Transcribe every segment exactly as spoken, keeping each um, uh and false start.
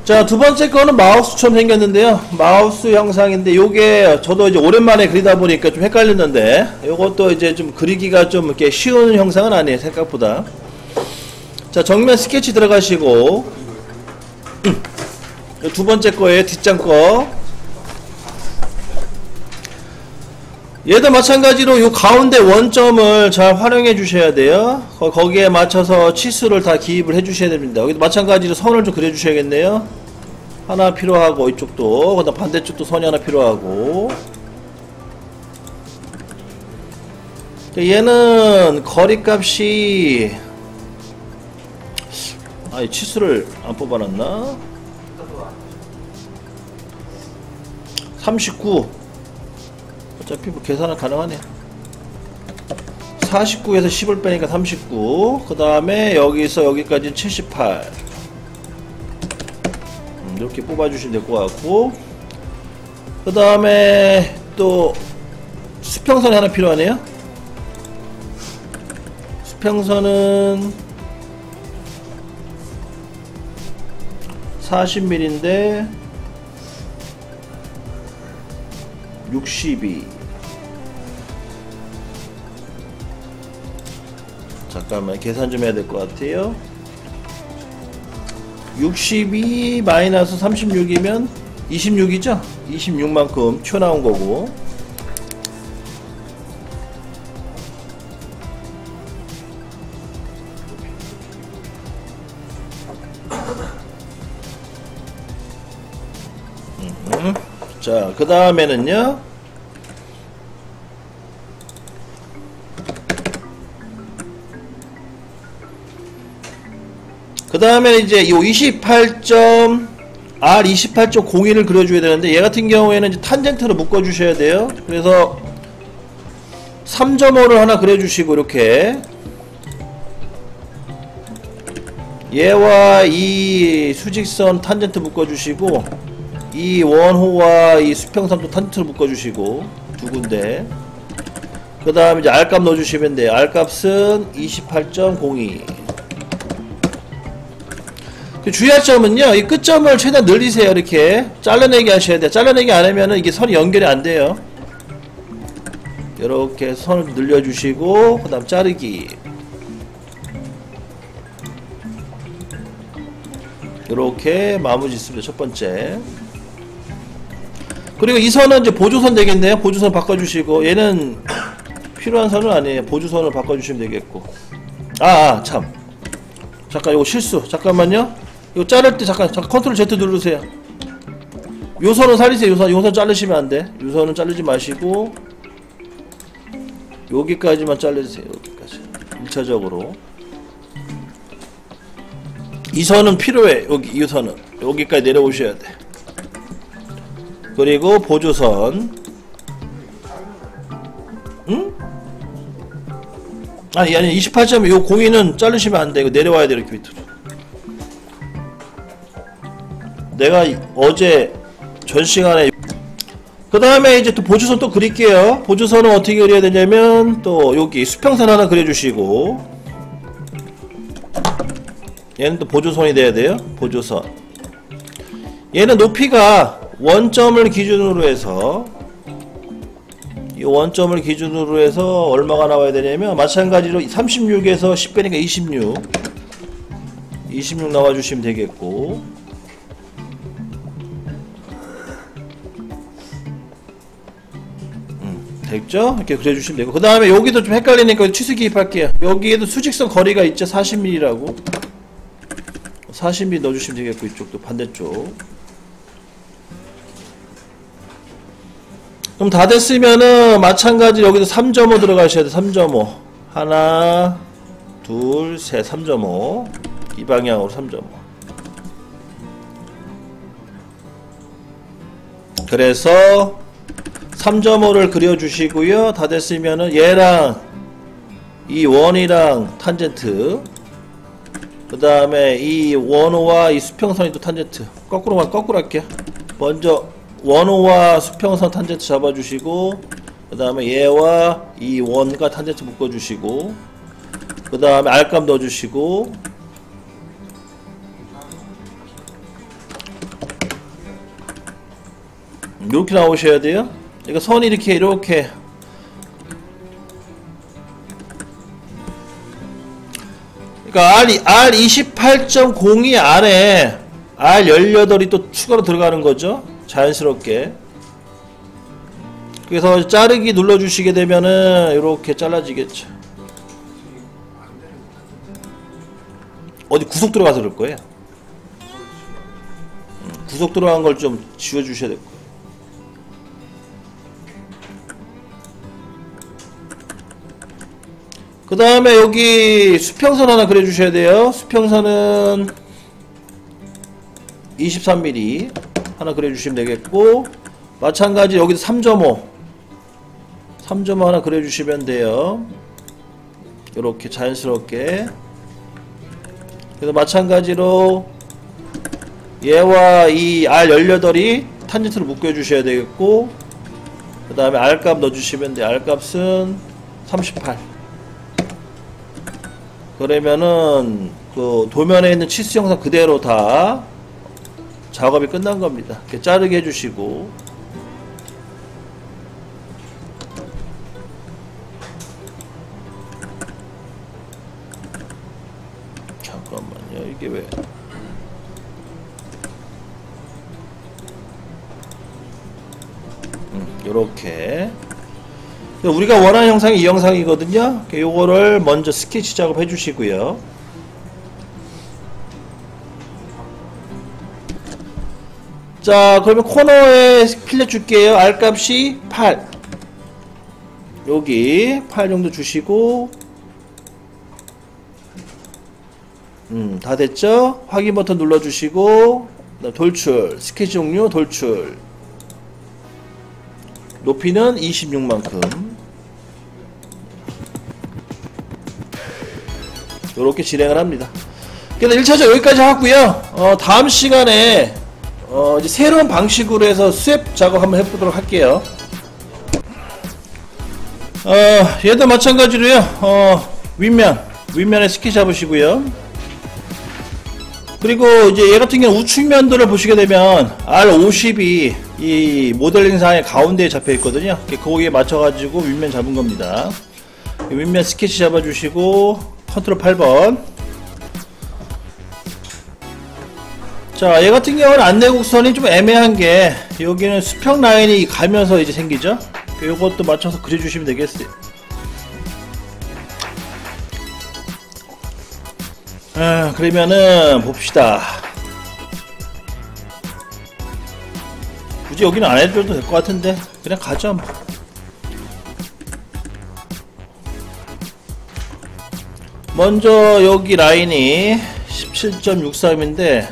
자, 두 번째 거는 마우스처럼 생겼는데요. 마우스 형상인데, 요게 저도 이제 오랜만에 그리다 보니까 좀 헷갈렸는데, 요것도 이제 좀 그리기가 좀 이렇게 쉬운 형상은 아니에요, 생각보다. 자, 정면 스케치 들어가시고, 두 번째 거예요, 뒷장 거. 얘도 마찬가지로 요 가운데 원점을 잘 활용해 주셔야 돼요. 거기에 맞춰서 치수를 다 기입을 해 주셔야 됩니다. 여기도 마찬가지로 선을 좀 그려 주셔야겠네요. 하나 필요하고, 이쪽도, 그다음 반대쪽도 선이 하나 필요하고. 얘는 거리값이, 아니 치수를 안 뽑아놨나? 삼십구. 어차피 뭐 계산은 가능하네. 사십구에서 십을 빼니까 삼십구. 그 다음에 여기서 여기까지 칠십팔. 음, 이렇게 뽑아주시면 될 것 같고. 그 다음에 또 수평선이 하나 필요하네요. 수평선은 사십 밀리미터인데 육십이. 잠깐만 계산 좀 해야 될 것 같아요. 육십이 마이너스 삼십육이면 이십육이죠? 이십육만큼 튀어나온 거고. 음. 자, 그 다음에는요, 그 다음에 이제 요 이십팔 점 알 이십팔 점 공일을 그려줘야 되는데, 얘 같은 경우에는 이제 탄젠트로 묶어주셔야 돼요. 그래서 삼 점 오를 하나 그려주시고, 이렇게 얘와 이 수직선 탄젠트 묶어주시고, 이 원호와 이 수평선도 탄젠트로 묶어주시고, 두 군데. 그 다음에 이제 R값 넣어주시면 돼요. R값은 이십팔 점 공이. 주의할 점은요, 이 끝점을 최대한 늘리세요. 이렇게 잘라내기 하셔야 돼요. 잘라내기 안하면은 이게 선이 연결이 안 돼요. 이렇게 선을 늘려주시고, 그 다음 자르기. 이렇게 마무리 짓습니다. 첫 번째. 그리고 이 선은 이제 보조선 되겠네요. 보조선 바꿔주시고, 얘는 필요한 선은 아니에요. 보조선을 바꿔주시면 되겠고. 아, 아 참. 잠깐, 이거 실수. 잠깐만요. 이거 자를 때 잠깐, 잠깐 컨트롤 Z 누르세요. 요 선은 살리세요. 요 선, 요 선 자르시면 안 돼. 요 선은 자르지 마시고, 여기까지만 잘라주세요. 여기까지. 일 차적으로. 이 선은 필요해. 여기, 이 선은. 여기까지 내려오셔야 돼. 그리고 보조선. 응? 아니, 아니, 이십팔 점 요 공인은 자르시면 안 돼. 이거 내려와야 돼. 이렇게 밑으로. 내가 어제 전 시간에 그 다음에 이제 또 보조선 또 그릴게요. 보조선은 어떻게 그려야 되냐면, 또 여기 수평선 하나 그려주시고, 얘는 또 보조선이 돼야 돼요. 보조선. 얘는 높이가 원점을 기준으로 해서, 이 원점을 기준으로 해서 얼마가 나와야 되냐면, 마찬가지로 삼십육에서 십 빼니까 이십육. 이십육 나와주시면 되겠고, 됐죠? 이렇게 그려주시면 되고, 그 다음에 여기도 좀 헷갈리니까 치수 기입할게요. 여기에도 수직선 거리가 있죠? 사십 밀리미터라고. 사십 밀리미터 넣어주시면 되겠고, 이쪽도 반대쪽. 그럼 다 됐으면은 마찬가지로 여기도 삼 점 오 들어가셔야 돼. 삼 점 오. 하나, 둘, 셋, 삼 점 오. 이 방향으로 삼 점 오. 그래서 삼 점 오를 그려주시고요. 다 됐으면은 얘랑 이 원이랑 탄젠트, 그 다음에 이 원호와 이 수평선이 또 탄젠트. 거꾸로만 거꾸로 할게요. 먼저 원호와 수평선 탄젠트 잡아주시고, 그 다음에 얘와 이 원과 탄젠트 묶어주시고, 그 다음에 R값 넣어주시고, 이렇게 나오셔야 돼요. 그러니까 선이 이렇게 이렇게 그러니까 R, 알 이십팔 점 공이 안에 알 십팔이 또 추가로 들어가는 거죠. 자연스럽게. 그래서 자르기 눌러주시게 되면은 이렇게 잘라지겠죠. 어디 구석 들어가서 그럴 거예요. 구석 들어간 걸 좀 지워주셔야 될 거예요. 그 다음에 여기 수평선 하나 그려주셔야 돼요. 수평선은 이십삼 밀리미터 하나 그려주시면 되겠고, 마찬가지 여기도 삼 점 오 삼 점 오 하나 그려주시면 돼요. 이렇게 자연스럽게. 그래서 마찬가지로 얘와 이 알 십팔이 탄젠트로 묶여주셔야 되겠고, 그 다음에 R값 넣어주시면 돼요. R값은 삼십팔. 그러면은 그 도면에 있는 치수 영상 그대로 다 작업이 끝난 겁니다. 이렇게 자르게 해주시고, 잠깐만요. 이게 왜 음, 요렇게 우리가 원하는 영상이 이 영상이거든요. 요거를 먼저 스케치 작업 해주시고요. 자, 그러면 코너에 필렛 줄게요. R값이 팔. 여기 팔 정도 주시고, 음, 다 됐죠? 확인 버튼 눌러주시고, 돌출, 스케치 종류, 돌출. 높이는 이십육만큼. 요렇게 진행을 합니다. 그래서 일 차적 여기까지 하고요. 어, 다음 시간에 어, 이제 새로운 방식으로 해서 스왑 작업 한번 해보도록 할게요. 어, 얘도 마찬가지로요. 어, 윗면, 윗면에 스케치 잡으시고요. 그리고 이제 얘 같은 경우는 우측면들을 보시게 되면 알 오십이 이 모델링상의 가운데에 잡혀 있거든요. 거기에 맞춰가지고 윗면 잡은 겁니다. 윗면 스케치 잡아주시고, 컨트롤 팔 번. 자, 얘 같은 경우는 안내곡선이 좀 애매한 게, 여기는 수평 라인이 가면서 이제 생기죠? 요것도 맞춰서 그려주시면 되겠어요. 아, 그러면은 봅시다. 굳이 여기는 안 해도 될 것 같은데 그냥 가죠 뭐. 먼저 여기 라인이 십칠 점 육삼인데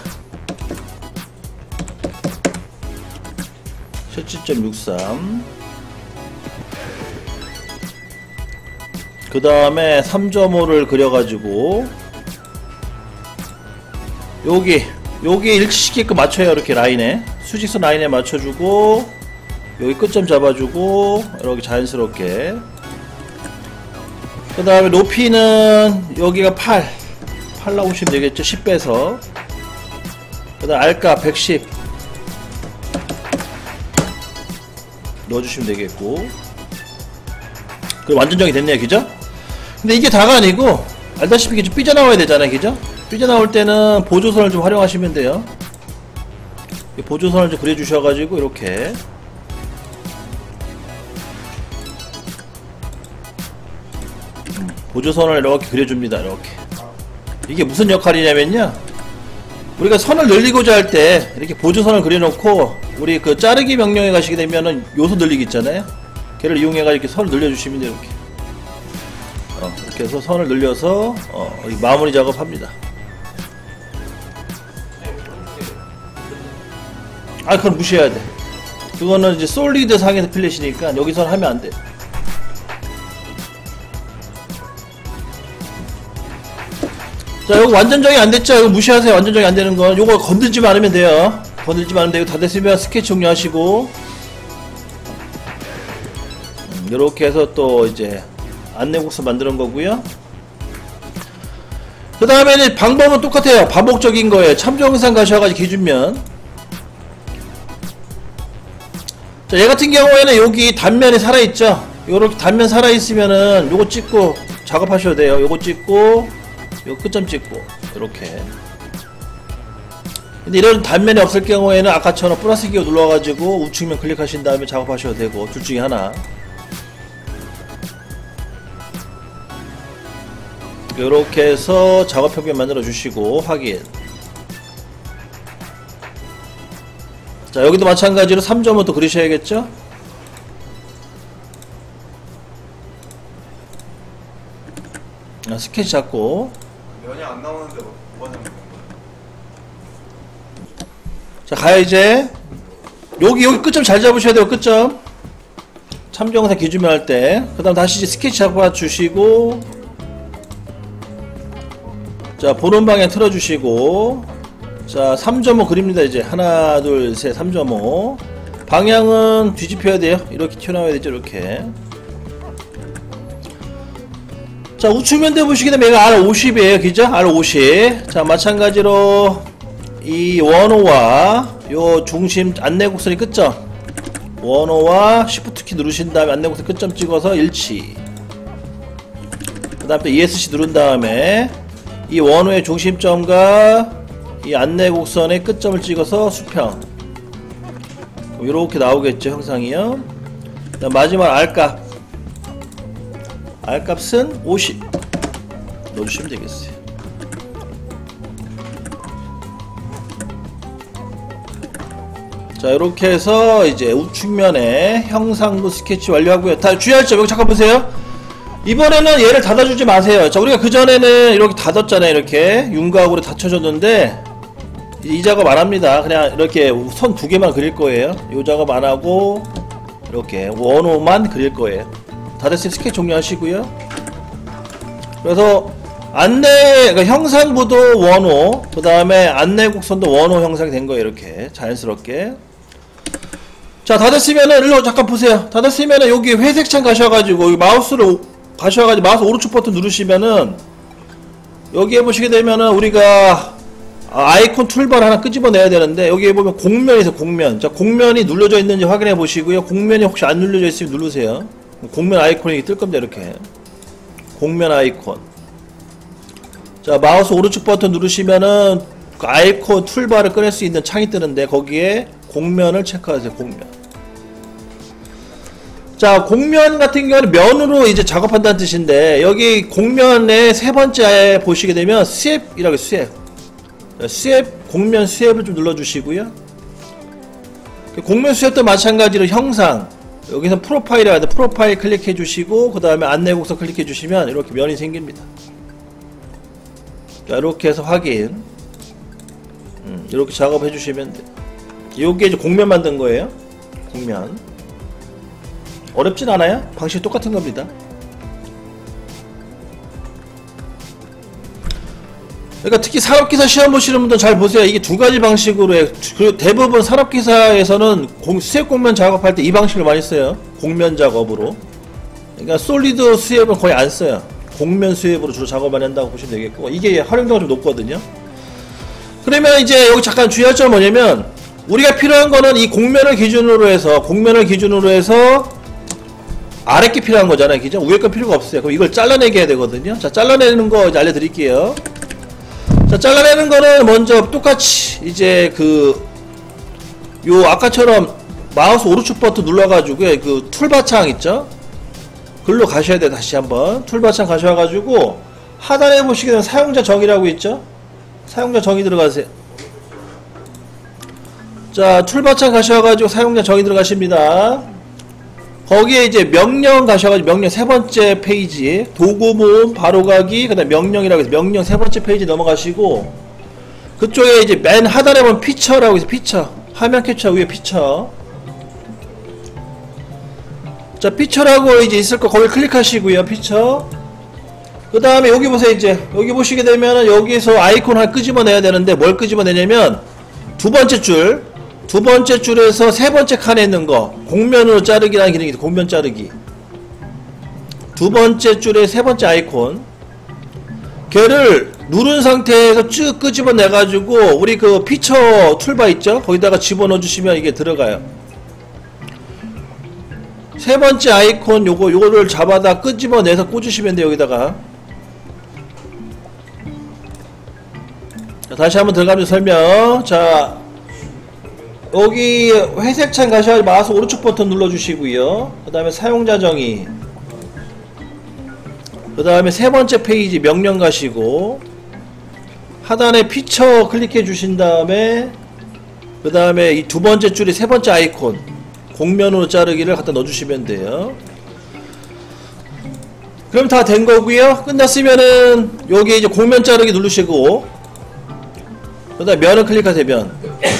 십칠 점 육삼, 그 다음에 삼 점 오를 그려가지고 여기 여기 일치시게끔 맞춰요. 이렇게 라인에 수직선 라인에 맞춰주고, 여기 끝점 잡아주고, 이렇게 자연스럽게. 그 다음에 높이는 여기가 팔 팔 나오시면 되겠죠. 십 빼서. 그 다음 R값 백십 넣어주시면 되겠고. 그럼 완전 정이 됐네요. 그죠? 근데 이게 다가 아니고, 알다시피 이게 좀 삐져나와야 되잖아요. 그죠? 삐져나올 때는 보조선을 좀 활용하시면 돼요. 보조선을 좀 그려주셔가지고 이렇게 음, 보조선을 이렇게 그려줍니다. 이렇게. 이게 무슨 역할이냐면요, 우리가 선을 늘리고자 할 때 이렇게 보조선을 그려놓고, 우리 그 자르기 명령에 가시게 되면은 요소 늘리기 있잖아요. 걔를 이용해가지고 이렇게 선을 늘려주시면 돼요. 이렇게 어, 이렇게 해서 선을 늘려서 어, 마무리 작업합니다. 아, 그건 무시해야 돼. 그거는 이제 솔리드 상에서 필렛이니까 여기서는 하면 안 돼. 자, 요거 완전 정이 안 됐죠? 이거 무시하세요. 완전 정이 안 되는 건. 요거 건들지만 않으면 돼요. 건들지만 않으면 되고, 다 됐으면 스케치 종료하시고, 음, 요렇게 해서 또 이제 안내곡선 만드는 거고요. 그 다음에는 방법은 똑같아요. 반복적인 거예요. 참조 영상 가셔가지고 기준면 자, 얘 같은 경우에는 여기 단면이 살아있죠. 요렇게 단면 살아있으면은 요거 찍고 작업하셔도 돼요. 요거 찍고 요 끝점 찍고 요렇게. 근데 이런 단면이 없을 경우에는 아까처럼 플러스 키 눌러가지고 우측면 클릭하신 다음에 작업하셔도 되고, 둘 중에 하나. 요렇게 해서 작업 평면 만들어 주시고 확인. 자, 여기도 마찬가지로 삼 점을 또 그리셔야겠죠. 아, 스케치 잡고. 면이 안 나오는데 뭐가 나오는 거야? 자, 가요 이제. 여기 여기 끝점 잘 잡으셔야 돼요. 끝점 참조영상 기준면 할 때. 그 다음 다시 이제 스케치 잡아 주시고, 자 보는 방향 틀어 주시고, 자 삼 점 오 그립니다. 이제 하나 둘 셋 삼 점 오. 방향은 뒤집혀야 돼요. 이렇게 튀어나와야 되죠. 이렇게. 자, 우측면대 보시게 되면 얘가 알 오십이에요. 그죠? 알 오십. 자, 마찬가지로 이 원호와 요 중심 안내곡선이 끝점, 원호와 시프트 키 누르신 다음에 안내곡선 끝점 찍어서 일치. 그 다음에 또 이에스씨 누른 다음에 이 원호의 중심점과 이 안내곡선의 끝점을 찍어서 수평. 이렇게 나오겠죠, 형상이요. 그 다음 마지막 R값. R값은 오십 넣어주시면 되겠어요. 자, 이렇게 해서 이제 우측면에 형상도 스케치 완료하고요. 다 주의할 점 여기 잠깐 보세요. 이번에는 얘를 닫아주지 마세요. 자, 우리가 그전에는 이렇게 닫았잖아요. 이렇게 윤곽으로 닫혀줬는데 이 작업 안 합니다. 그냥 이렇게 선 두 개만 그릴 거예요. 이 작업 안 하고 이렇게 원호만 그릴 거예요. 다 됐으면 스케치 종료하시고요. 그래서 안내, 그러니까 형상부도 원호, 그 다음에 안내곡선도 원호 형상이 된 거예요. 이렇게 자연스럽게. 자, 다 됐으면은 일로 잠깐 보세요. 다 됐으면은 여기 회색 창 가셔가지고 여기 마우스를 가셔가지고 마우스 오른쪽 버튼 누르시면은 여기에 보시게 되면은 우리가 아이콘 툴바를 하나 끄집어내야 되는데, 여기에 보면 공면이 있어요. 공면. 자, 공면이 눌러져 있는지 확인해 보시고요. 공면이 혹시 안 눌려져 있으면 누르세요. 공면 아이콘이 뜰 겁니다. 이렇게 공면 아이콘. 자, 마우스 오른쪽 버튼 누르시면은 그 아이콘 툴바를 꺼낼 수 있는 창이 뜨는데 거기에 공면을 체크하세요. 공면. 자, 공면 같은 경우는 면으로 이제 작업한다는 뜻인데, 여기 공면의 세 번째 보시게 되면 스왑이라고 해요. 스왑. 자, 스왑, 공면 스왑을 좀 눌러주시고요. 공면 스왑도 마찬가지로 형상, 여기서 프로파일이라 하는데 프로파일 클릭해 주시고, 그 다음에 안내곡선 클릭해 주시면 이렇게 면이 생깁니다. 자, 이렇게 해서 확인. 음, 이렇게 작업해 주시면 돼요. 요게 이제 공면 만든 거예요. 공면. 어렵진 않아요. 방식이 똑같은 겁니다. 그러니까 특히 산업기사 시험 보시는 분들 잘 보세요. 이게 두 가지 방식으로 해. 그리고 대부분 산업기사에서는 공, 수액 공면 작업할 때 이 방식을 많이 써요. 공면 작업으로. 그러니까 솔리드 수액은 거의 안 써요. 공면 수액으로 주로 작업을 한다고 보시면 되겠고, 이게 활용도가 좀 높거든요. 그러면 이제 여기 잠깐 주의할 점은 뭐냐면, 우리가 필요한 거는 이 공면을 기준으로 해서, 공면을 기준으로 해서 아랫게 필요한 거잖아요. 그죠? 위에 건 필요가 없어요. 그럼 이걸 잘라내게 해야 되거든요. 자, 잘라내는 거 이제 알려드릴게요. 자, 잘라내는 거는 먼저 똑같이 이제 그 요 아까처럼 마우스 오른쪽 버튼 눌러가지고 그 툴바창 있죠? 글로 가셔야 돼요. 다시 한번 툴바창 가셔가지고 하단에 보시게 되면 사용자 정의라고 있죠? 사용자 정의 들어가세요. 자, 툴바창 가셔가지고 사용자 정의 들어가십니다. 거기에 이제 명령 가셔가지고 명령 세 번째 페이지, 도구 모음 바로가기, 그 다음에 명령이라고 해서 명령 세 번째 페이지 넘어가시고, 그쪽에 이제 맨 하단에 보면 피처라고 해서 피처, 화면 캡처 위에 피처. 자, 피처라고 이제 있을 거 거기 클릭하시고요. 피처. 그 다음에 여기 보세요. 이제 여기 보시게 되면은 여기서 아이콘 하나 끄집어내야 되는데 뭘 끄집어내냐면 두 번째 줄, 두 번째 줄에서 세 번째 칸에 있는 거 공면으로 자르기라는 기능이 있어요. 공면 자르기. 두 번째 줄의 세 번째 아이콘, 걔를 누른 상태에서 쭉 끄집어내 가지고 우리 그 피처 툴바 있죠? 거기다가 집어넣어 주시면 이게 들어가요. 세 번째 아이콘 요거 요거를 잡아다 끄집어내서 꽂으시면 돼요. 여기다가. 자, 다시 한번 들어가면서 설명. 자, 여기 회색 창 가셔서 마우스 오른쪽 버튼 눌러주시고요. 그 다음에 사용자 정의, 그 다음에 세 번째 페이지 명령 가시고 하단에 피처 클릭해 주신 다음에 그 다음에 이 두 번째 줄이 세 번째 아이콘 곡면으로 자르기를 갖다 넣어주시면 돼요. 그럼 다 된 거고요. 끝났으면은 여기 이제 곡면 자르기 누르시고 그 다음에 면을 클릭하세요. 면.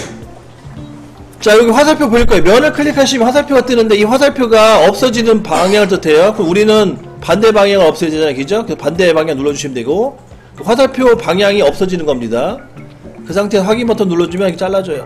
자, 여기 화살표 보일 거예요. 면을 클릭하시면 화살표가 뜨는데 이 화살표가 없어지는 방향을 뜻해요. 그럼 우리는 반대 방향을 없애야 되잖아요. 그죠? 그 반대 방향 눌러주시면 되고 그 화살표 방향이 없어지는 겁니다. 그 상태에서 확인 버튼 눌러주면 이렇게 잘라져요.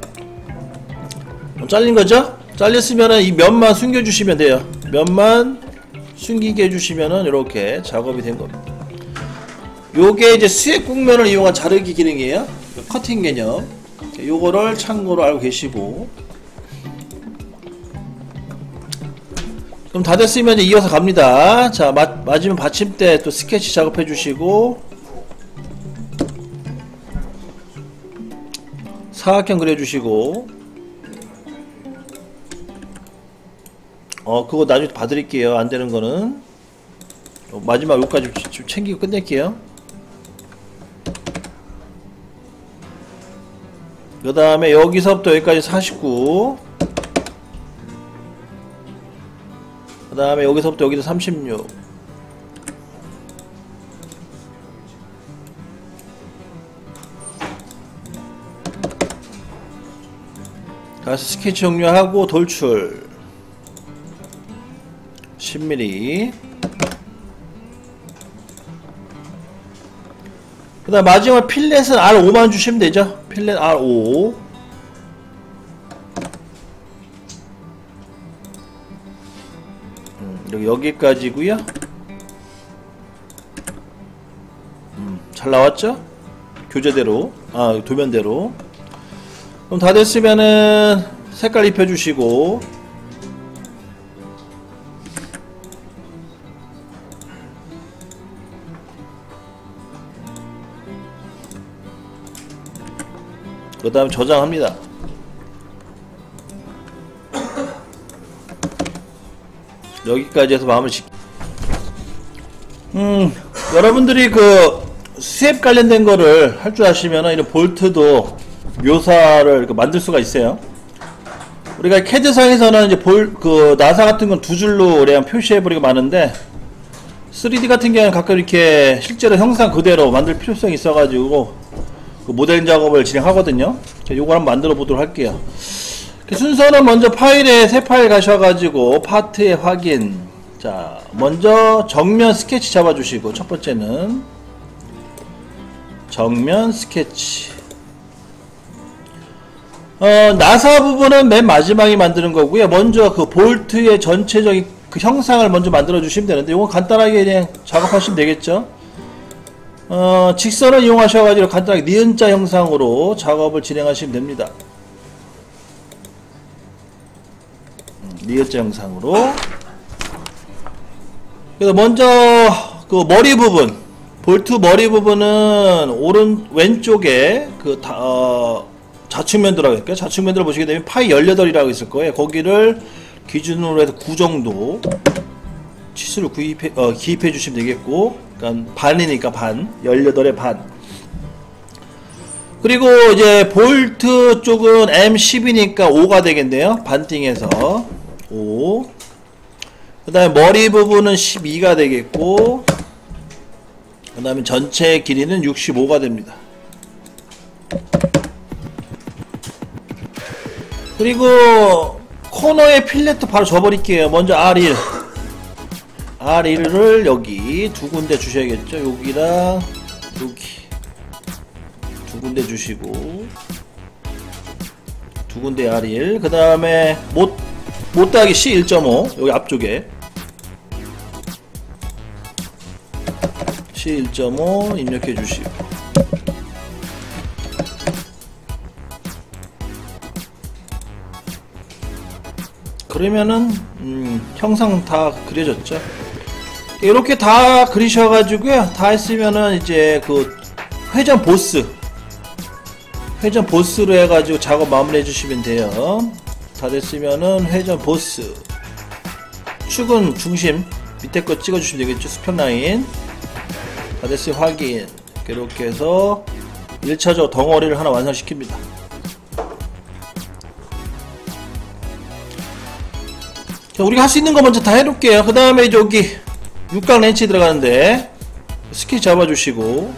잘린 거죠? 잘렸으면은 이 면만 숨겨주시면 돼요. 면만 숨기게 해주시면은 이렇게 작업이 된 겁니다. 요게 이제 수액 곡면을 이용한 자르기 기능이에요. 커팅 개념. 요거를 참고로 알고 계시고, 그럼 다 됐으면 이제 이어서 갑니다. 자, 마, 마지막 받침대 또 스케치 작업해 주시고 사각형 그려 주시고 어 그거 나중에 봐드릴게요. 안되는 거는 어, 마지막 요까지 좀 챙기고 끝낼게요. 그 다음에 여기서부터 여기까지 사십구, 그 다음에 여기서부터 여기도 삼십육, 가서 스케치 종료하고 돌출 십 밀리미터, 그 다음 마지막 필렛은 알 오만 주시면 되죠. 필렛 알 오. 음, 여기, 여기까지고요. 음, 잘 나왔죠? 교재대로, 아, 도면대로. 그럼 다 됐으면은 색깔 입혀주시고, 그 다음 저장합니다. 여기까지 해서 마무리 짓. 음, 여러분들이 그 수압 관련된 거를 할 줄 아시면은 이런 볼트도 묘사를 이렇게 만들 수가 있어요. 우리가 캐드상에서는 이제 볼, 그 나사 같은 건 두 줄로 그냥 표시해버리고 마는데 쓰리디 같은 경우는 가끔 이렇게 실제로 형상 그대로 만들 필요성이 있어가지고 그 모델 작업을 진행하거든요. 요걸 한번 만들어 보도록 할게요. 순서는 먼저 파일에 새 파일 가셔가지고 파트의 확인. 자, 먼저 정면 스케치 잡아주시고, 첫 번째는 정면 스케치. 어, 나사 부분은 맨 마지막에 만드는 거고요. 먼저 그 볼트의 전체적인 그 형상을 먼저 만들어 주시면 되는데, 이거 간단하게 그냥 작업하시면 되겠죠. 어, 직선을 이용하셔가지고 간단하게 니은자 형상으로 작업을 진행하시면 됩니다. 니은자 형상으로. 그래서 먼저 그 머리 부분, 볼트 머리 부분은 오른 왼쪽에 그 다, 어, 좌측면도라고 할까요? 좌측면도를 보시게 되면 파이 십팔이라고 있을 거예요. 거기를 기준으로 해서 구 정도 치수를 구입해, 어, 기입해 주시면 되겠고, 그러니까 반이니까 반, 십팔의 반. 그리고 이제 볼트 쪽은 엠 십이니까 오가 되겠네요. 반띵해서 오. 그 다음에 머리 부분은 십이가 되겠고, 그 다음에 전체 길이는 육십오가 됩니다. 그리고 코너에 필렛도 바로 줘버릴게요. 먼저 알 일. 알 일을 여기 두 군데 주셔야겠죠. 여기랑 여기 두 군데 주시고, 두 군데 알 일. 그 다음에 못, 못따기 씨 일 점 오 여기 앞쪽에 씨 일 점 오 입력해 주시고, 그러면은 음, 형상 다 그려졌죠. 이렇게 다 그리셔가지고요. 다 했으면은 이제 그 회전 보스 회전 보스로 해가지고 작업 마무리 해주시면 돼요. 다 됐으면은 회전 보스 축은 중심 밑에 거 찍어주시면 되겠죠. 수평 라인 다 됐으면 확인. 이렇게 해서 일 차적으로 덩어리를 하나 완성시킵니다. 자, 우리가 할 수 있는 거 먼저 다 해놓을게요. 그 다음에 여기 육각 렌치 들어가는데 스케치 잡아주시고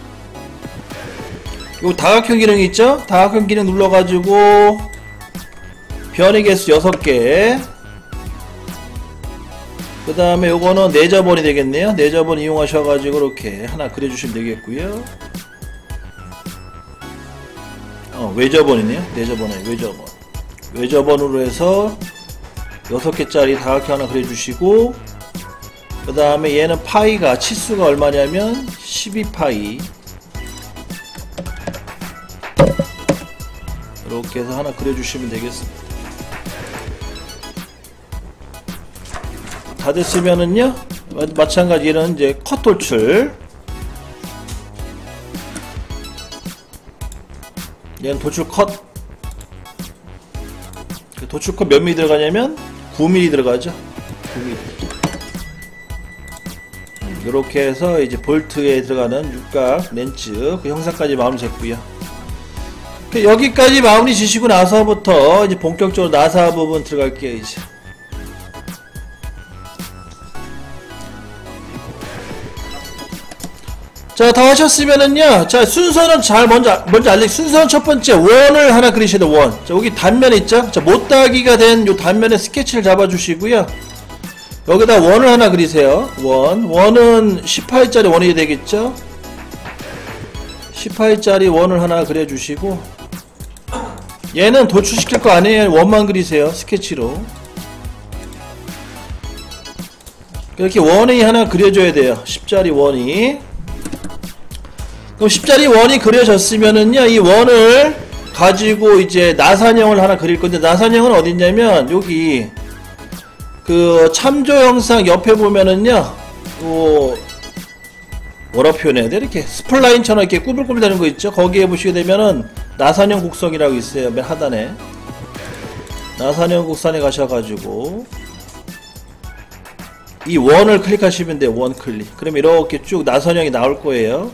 요 다각형 기능이 있죠? 다각형 기능 눌러가지고 변이 개수 여섯 개 그 다음에 요거는 내저번이 되겠네요. 내저번 이용하셔가지고 이렇게 하나 그려주시면 되겠고요. 어, 외저번이네요. 내저번에 외저번 외저번으로 해서 여섯 개짜리 다각형 하나 그려주시고 그 다음에 얘는 파이가 치수가 얼마냐면 십이 파이 이렇게 해서 하나 그려주시면 되겠습니다. 다 됐으면은요 마찬가지 얘는 이제 컷 돌출 얘는 도출 컷 도출 컷 몇 미리 들어가냐면 구 미리 들어가죠. 구 미리 이렇게 해서 이제 볼트에 들어가는 육각 렌즈 그 형상까지 마무리 짓고요. 여기까지 마무리 지시고 나서부터 이제 본격적으로 나사 부분 들어갈게요. 이제 자, 다 하셨으면은요. 자, 순서는 잘 먼저 먼저 알리. 순서는 첫 번째 원을 하나 그리셔야 돼. 원. 자, 여기 단면 있죠? 자, 못따기가 된 요 단면에 스케치를 잡아주시고요. 여기다 원을 하나 그리세요. 원. 원은 십팔 짜리 원이 되겠죠? 십팔 짜리 원을 하나 그려주시고 얘는 도출시킬 거 아니에요. 원만 그리세요. 스케치로. 이렇게 원이 하나 그려줘야 돼요. 십 짜리 원이. 그럼 십 짜리 원이 그려졌으면은요, 이 원을 가지고 이제 나산형을 하나 그릴 건데, 나산형은 어딨냐면, 여기, 그, 참조 영상 옆에 보면은요, 어, 뭐라 표현해야 돼? 이렇게 스플라인처럼 이렇게 꾸불꾸불 되는 거 있죠? 거기에 보시게 되면은, 나산형 곡선이라고 있어요. 맨 하단에. 나산형 곡선에 가셔가지고, 이 원을 클릭하시면 돼요. 원 클릭. 그럼 이렇게 쭉 나선형이 나올 거예요.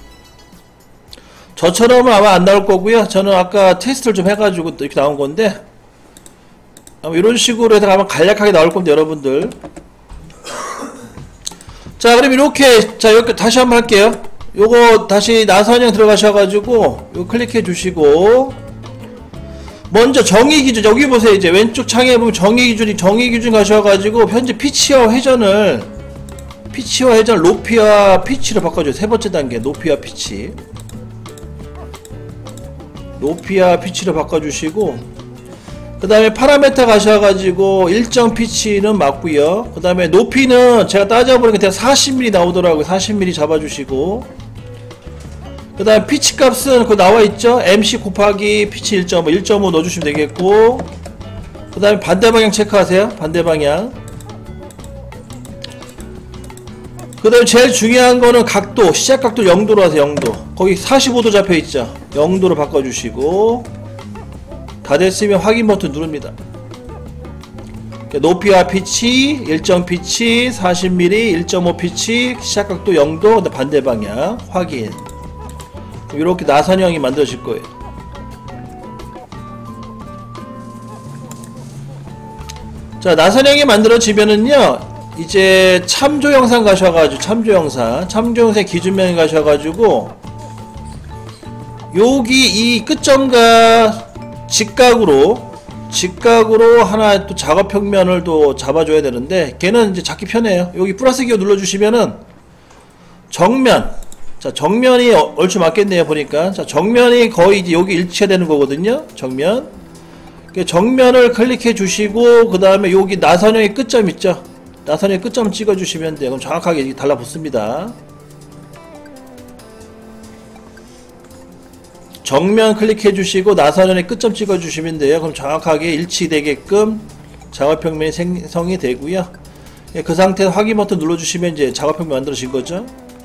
저처럼은 아마 안 나올 거고요. 저는 아까 테스트를 좀 해가지고 또 이렇게 나온 건데 아마 이런 식으로 해서 아마 간략하게 나올 겁니다, 여러분들. 자, 그럼 이렇게 자 이렇게 다시 한번 할게요. 요거 다시 나선형 들어가셔가지고 요 클릭해 주시고 먼저 정의 기준 여기 보세요. 이제 왼쪽 창에 보면 정의 기준이 정의 기준 가셔가지고 현재 피치와 회전을 피치와 회전 높이와 피치로 바꿔줘요. 세 번째 단계 높이와 피치. 높이와 피치로 바꿔주시고 그 다음에 파라메타 가셔가지고 일정 피치는 맞고요. 그 다음에 높이는 제가 따져보니까 대략 사십 밀리미터 나오더라고요. 사십 밀리미터 잡아주시고 그 다음에 피치 값은 그 나와있죠. 엠씨 곱하기 피치 일 점 오 일 점 오 넣어주시면 되겠고 그 다음에 반대방향 체크하세요. 반대방향. 그 다음에 제일 중요한 거는 각도 시작각도 영도로 하세요. 영도 거기 사십오 도 잡혀있죠. 영도로 바꿔주시고 다 됐으면 확인 버튼 누릅니다. 높이와 피치 일정 피치 사십 밀리미터 일 점 오 피치 시작각도 영도 반대방향 확인. 이렇게 나선형이 만들어질 거예요. 자, 나선형이 만들어지면은요 이제 참조 영상 가셔가지고 참조 영상 참조 영상 기준면에 가셔가지고 여기 이 끝점과 직각으로 직각으로 하나 또 작업 평면을 또 잡아줘야 되는데 걔는 이제 잡기 편해요. 여기 플러스 기호 눌러주시면은 정면 자 정면이 얼추 맞겠네요. 보니까 자 정면이 거의 이제 여기 일치되는 거거든요. 정면 정면을 클릭해 주시고 그 다음에 여기 나선형의 끝점 있죠. 나선형의 끝점을 찍어 주시면 돼요. 그럼 정확하게 달라붙습니다. 정면 클릭해 주시고 나선형의 끝점 찍어 주시면 돼요. 그럼 정확하게 일치되게끔 작업평면이 생성이 되고요. 예, 그 상태에서 확인 버튼 눌러주시면 이제 작업평면 만들어진 거죠.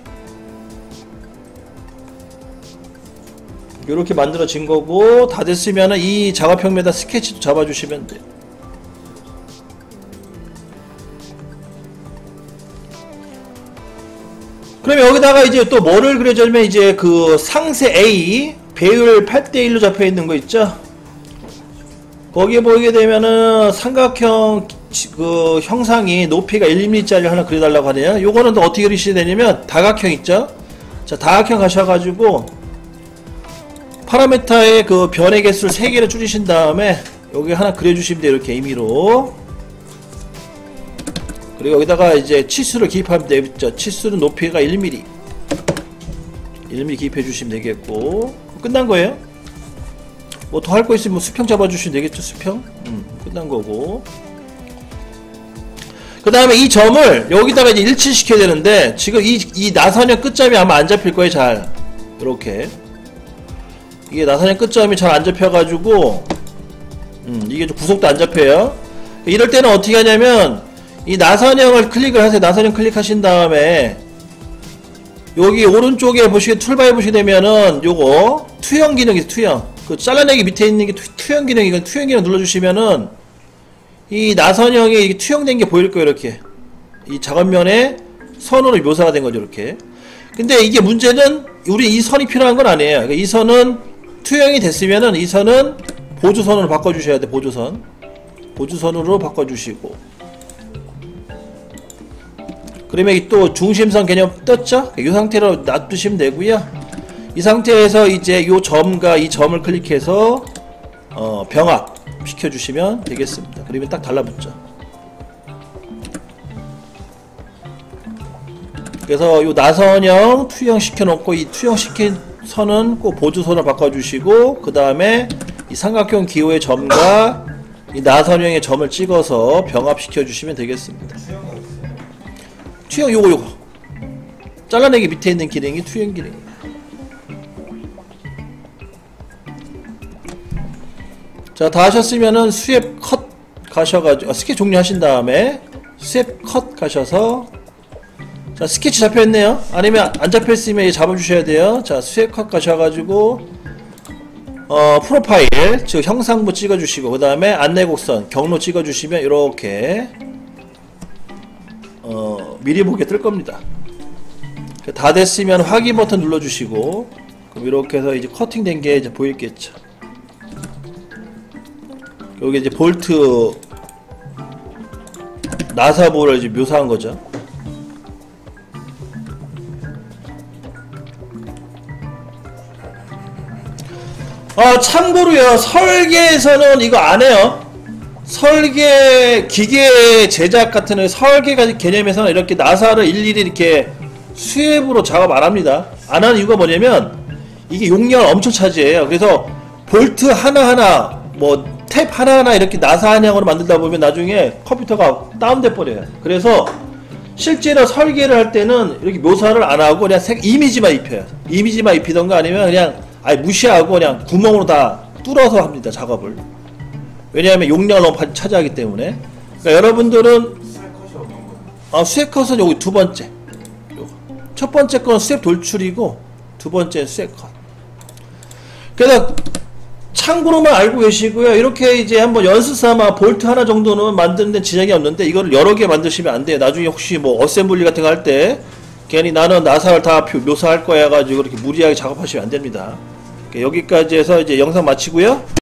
이렇게 만들어진 거고, 다 됐으면은 이 작업평면에다 스케치도 잡아주시면 돼요. 그러면 여기다가 이제 또 뭐를 그려주면 이제 그 상세 A 배율 팔 대 일로 잡혀 있는 거 있죠? 거기에 보게 되면은 삼각형 그 형상이 높이가 일 밀리미터짜리 하나 그려달라고 하네요. 요거는 또 어떻게 그리시게 되냐면 다각형 있죠? 자, 다각형 가셔가지고 파라미터의 그 변의 개수를 세 개를 줄이신 다음에 여기 하나 그려주시면 돼요. 이렇게 임의로. 그리고 여기다가 이제 치수를 기입하면 되겠죠. 치수는 높이가 일 밀리미터. 일 밀리미터 기입해 주시면 되겠고. 끝난 거예요. 뭐 더 할 거 있으면 수평 잡아주시면 되겠죠. 수평. 음, 끝난 거고. 그 다음에 이 점을 여기다가 이제 일치시켜야 되는데, 지금 이, 이 나선형 끝점이 아마 안 잡힐 거예요. 잘. 이렇게. 이게 나선형 끝점이 잘 안 잡혀가지고, 음, 이게 좀 구속도 안 잡혀요. 이럴 때는 어떻게 하냐면, 이 나선형을 클릭을 하세요. 나선형 클릭하신 다음에, 여기 오른쪽에 보시게 툴바에 보시게 되면은, 요거, 투영 기능이 있어요. 투영. 그 잘라내기 밑에 있는 게 투, 투영 기능, 이건 투영 기능 눌러주시면은, 이 나선형이 이게 투영된 게 보일 거예요. 이렇게. 이 작업면에 선으로 묘사가 된 거죠. 이렇게. 근데 이게 문제는, 우리 이 선이 필요한 건 아니에요. 그러니까 이 선은 투영이 됐으면은, 이 선은 보조선으로 바꿔주셔야 돼. 보조선. 보조선으로 바꿔주시고. 그러면 또 중심선 개념 떴죠? 이 상태로 놔두시면 되고요. 이 상태에서 이제 이 점과 이 점을 클릭해서 어, 병합 시켜주시면 되겠습니다. 그러면 딱 달라붙죠. 그래서 이 나선형 투영 시켜놓고, 이 투영 시킨 선은 꼭 보조선을 바꿔주시고, 그 다음에 이 삼각형 기호의 점과 이 나선형의 점을 찍어서 병합 시켜주시면 되겠습니다. 투영 요거 요거 잘라내기 밑에 있는 기능이 투영 기능. 자, 다 하셨으면은 스왑 컷 가셔가지고, 아, 스케치 종료하신 다음에 스왑 컷 가셔서, 자, 스케치 잡혀있네요. 아니면 안 잡혀있으면 잡아주셔야 돼요. 자, 스왑 컷 가셔가지고 어 프로파일 즉 형상부 찍어주시고, 그 다음에 안내곡선 경로 찍어주시면 이렇게 어 미리 보게 뜰 겁니다. 다 됐으면 확인 버튼 눌러주시고, 그럼 이렇게 해서 이제 커팅된 게 이제 보이겠죠. 여기 이제 볼트 나사보를 이제 묘사한 거죠. 아, 참고로요, 설계에서는 이거 안 해요. 설계 기계 제작 같은 설계가 개념에서는 이렇게 나사를 일일이 이렇게 수압으로 작업 안 합니다. 안 하는 이유가 뭐냐면, 이게 용량을 엄청 차지해요. 그래서 볼트 하나하나, 뭐 탭 하나하나 이렇게 나사 한양으로 만들다 보면 나중에 컴퓨터가 다운돼 버려요. 그래서 실제로 설계를 할 때는 이렇게 묘사를 안 하고 그냥 색 이미지만 입혀요. 이미지만 입히던가 아니면 그냥 아예 무시하고 그냥 구멍으로 다 뚫어서 합니다. 작업을. 왜냐하면 용량을 너무 차지하기 때문에. 그러니까 여러분들은 아, 수액 컷은 여기 두 번째. 요거. 첫 번째 건 수액 돌출이고 두 번째 수액 컷. 그래서 참고로만 알고 계시고요. 이렇게 이제 한번 연습 삼아 볼트 하나 정도는 만드는데 지장이 없는데, 이거를 여러 개 만드시면 안 돼요. 나중에 혹시 뭐 어셈블리 같은 거 할 때 괜히 나는 나사를 다 묘사할 거야 가지고 이렇게 무리하게 작업하시면 안 됩니다. 여기까지 해서 이제 영상 마치고요.